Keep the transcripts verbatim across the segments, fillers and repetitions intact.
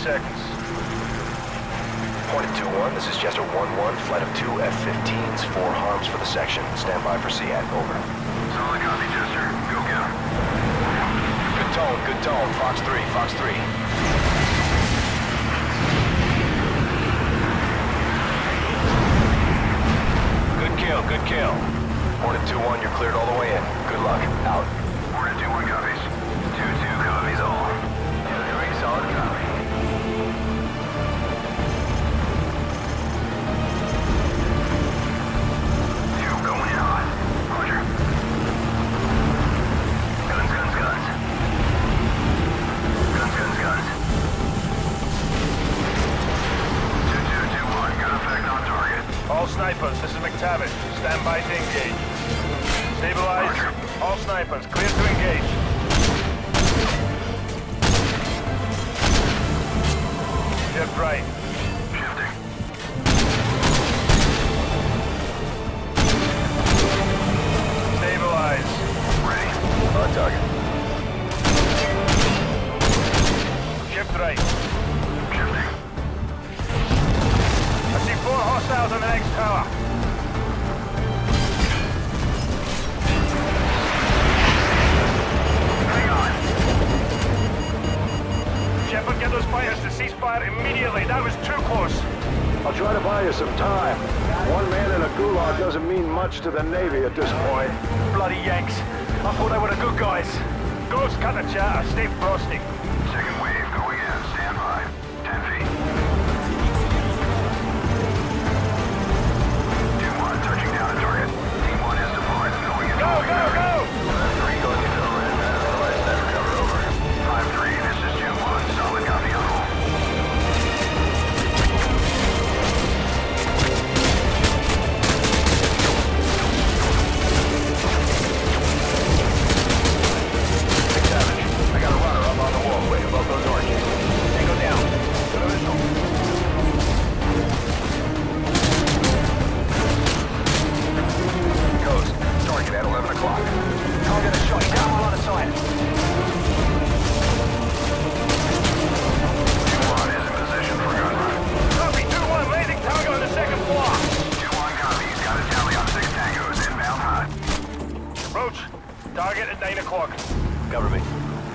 seconds. Hornet two one, this is Jester one one, flight of two F fifteens, four harms for the section. Stand by for C A T, over. Solid copy, Jester. Go get him. Good tone, good tone. Fox three, Fox three. Good kill, good kill. Hornet two one, you're cleared all the way in. Good luck. Out. Hornet two one copies. two two copies all. two three, solid copy. two going in hot. Roger. Guns, guns, guns. Guns, guns, guns. two two two one, got effect on target. All snipers, this is McTavish. Stand by to engage. Stabilize. Roger. All snipers, clear to engage. Shift right. Shifting. Stabilize. Ready. On target. Shift right. Shifting. I see four hostiles on the next tower. Hang on. Shepard, get those fighters to cease fire immediately. That was too close. I'll try to buy you some time. One man in a gulag doesn't mean much to the Navy at this point. Bloody Yanks. I thought they were the good guys. Ghost, cut the chatter. Stay frosty. Second wave going in. Stand by. ten feet. two one touching down at target. Team one is deployed. Going in. Go, go, go! three going into red. Otherwise, never cover over. five three, this is two one. Solid copy on all. I got a runner up on the walkway above those oranges. Tango down. To the missile. Ghost, target at eleven o'clock. Target is shot down on the side. two one is in position for gun run. Copy, two one, raising target on the second floor. two one copies. Got a tally on six tangos. Inbound hot. Roach, target at nine o'clock. Cover me.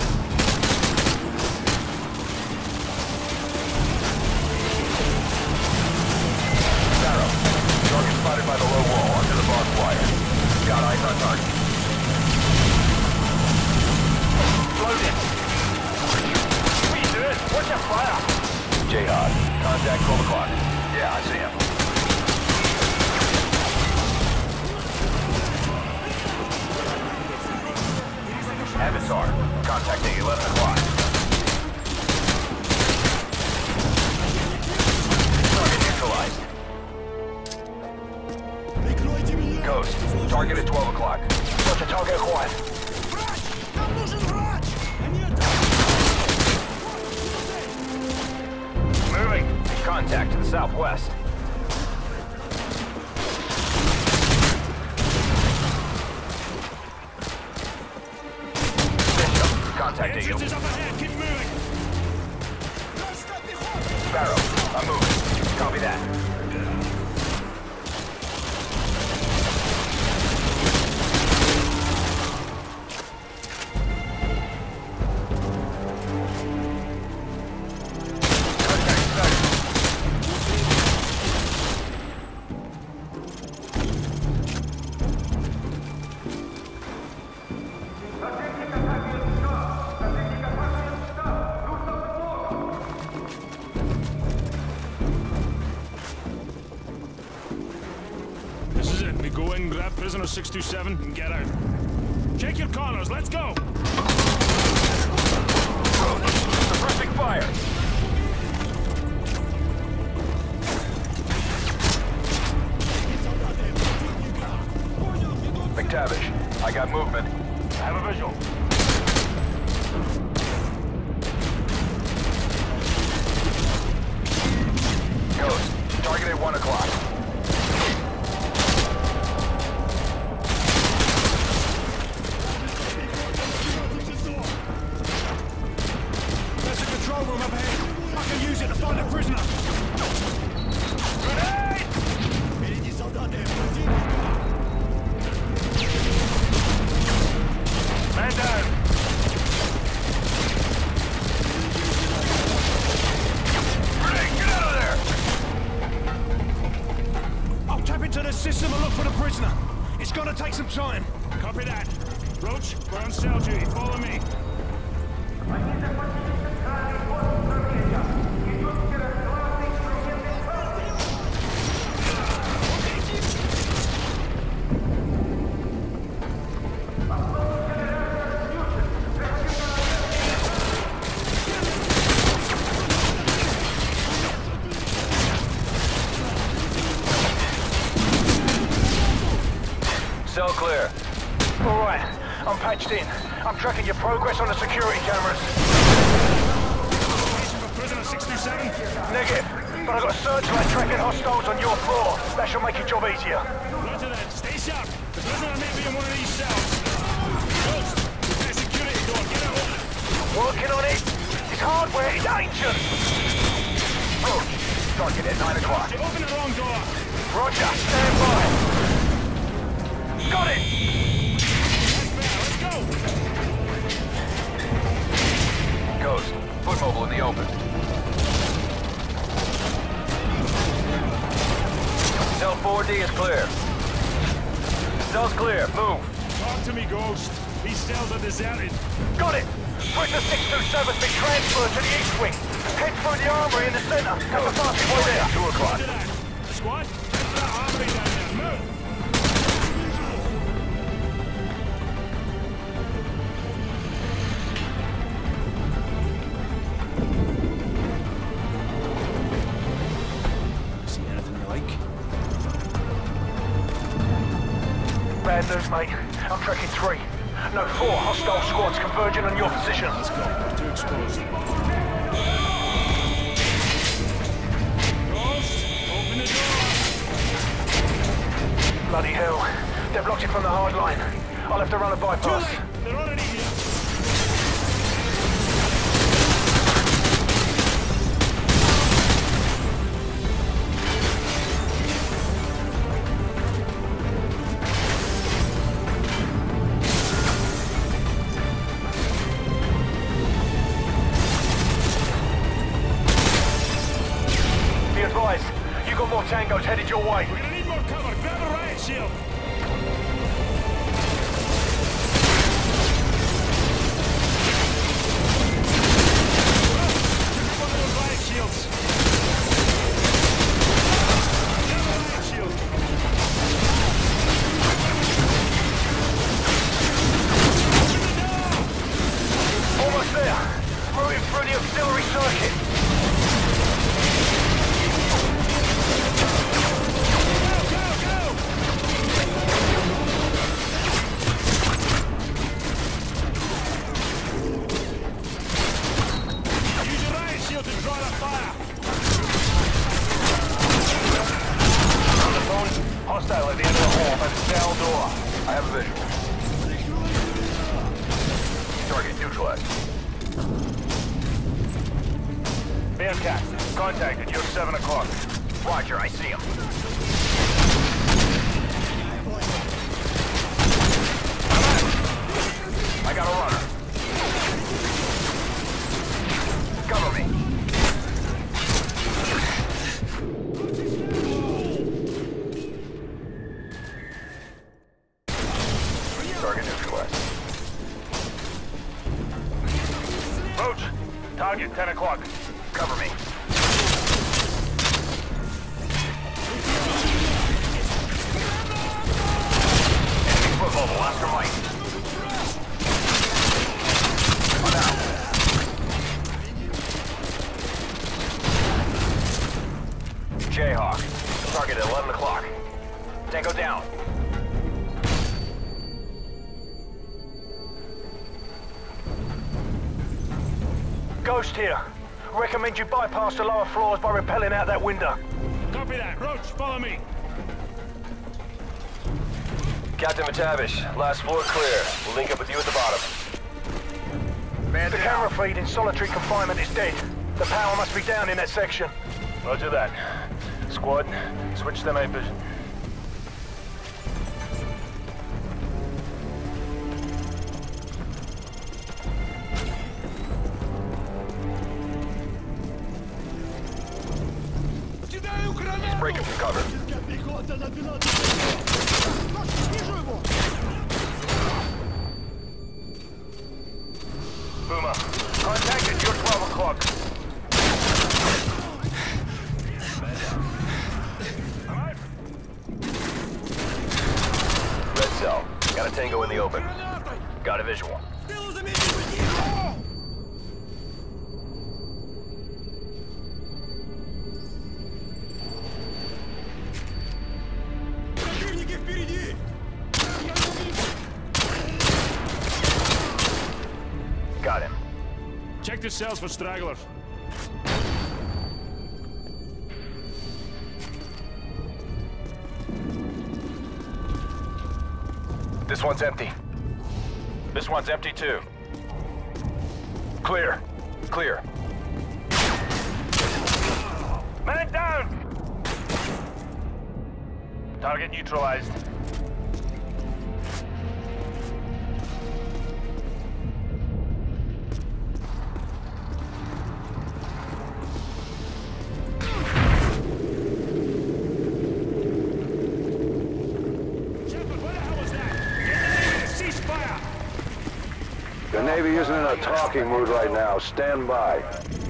Sparrow, target spotted by the low wall under the barbed wire. Got eyes on target. Loaded. What are you doing? Watch your fire. Jihad, contact twelve o'clock. Yeah, I see him. Avatar, contacting eleven o'clock. Target neutralized. Ghost, target at twelve o'clock. Such a target acquired. Moving. Contact to the southwest. Contacting you. Sparrow, I'm moving. Copy that. This is it. We go in, grab prisoner six two seven, and get out. Check your corners. Let's go! Suppressing fire. McTavish, I got movement. I have a visual. Ghost, target at one o'clock. There's a control room up ahead. I can use it to find a prisoner! Grenade! Man down! Grenade, get out of there! I'll tap into the system and look for the prisoner. It's gonna take some time. Copy that. Roach, we're on cell duty. Follow me. Cell clear. All right, I'm patched in. I'm tracking your progress on the security cameras. Location for prisoner six two seven. Negative, but I've got a searchlight tracking hostiles on your floor. That should make your job easier. Roger that. Stay sharp. The prisoner may be in one of these cells. Ghost, there's a security door. Get it open. Working on it. This hardware is ancient. Roach, target at nine o'clock. You opened the wrong door. Roger, stand by. Got it! That's better. Let's go. Ghost, foot mobile in the open. Cell four D is clear. Cell's clear. Move. Talk to me, Ghost. These cells are deserted. Got it! Prisoner six two seven's been transferred to the east wing. Head through the armory in the center. That's the fastest way there. Two o'clock. Roger that. Squad, head to that armory down there. Move. See anything you like? Bad news, mate. I'm tracking three. No, four hostile squads converging on your position. Let's go. Too exposed. Ghost, open the door. Bloody hell. They've blocked it from the hard line. I'll have to run a Too bypass. late. They're already here. Be advised, you got more tangos headed your way. We're gonna need more cover. Grab a riot shield. One of those riot shields. Grab a riot shield. Almost there. Moving through the auxiliary circuit. Go, go, go! Use your riot shield to draw the fire. On the phone, hostile at the end of the hall by the cell door. I have a visual. Target neutralized. Bearcat, contacted you at seven o'clock. Roger, I see him. I got a runner. Cover me. Target neutralized. Roach, target ten o'clock. Cover me. Enemy foot mobile, Oscar Mike. I'm out. Jayhawk. Target at eleven o'clock. Tango down. Ghost here. Recommend you bypass the lower floors by rappelling out that window. Copy that. Roach, follow me. Captain McTavish, last floor clear. We'll link up with you at the bottom. Man The down. camera feed in solitary confinement is dead. The power must be down in that section. Roger that. Squad, switch to night vision. He's breaking from cover. Puma, contact at your twelve o'clock. Red cell. Got a tango in the open. Got a visual. Got him. Check the cells for stragglers. This one's empty. This one's empty too. Clear. Clear. Man down! Target neutralized. The Navy isn't in a talking mood right now. Stand by.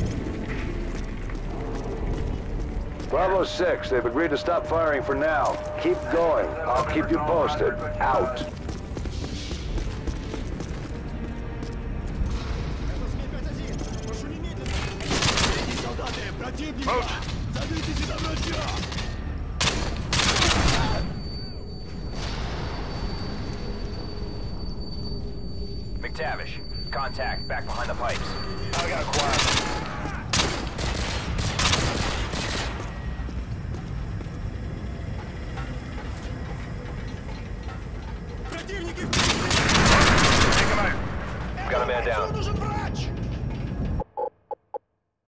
Bravo six, they've agreed to stop firing for now. Keep going. I'll keep you posted. Out. McTavish, contact back behind the pipes. I got quiet. Take him out. Got a man down.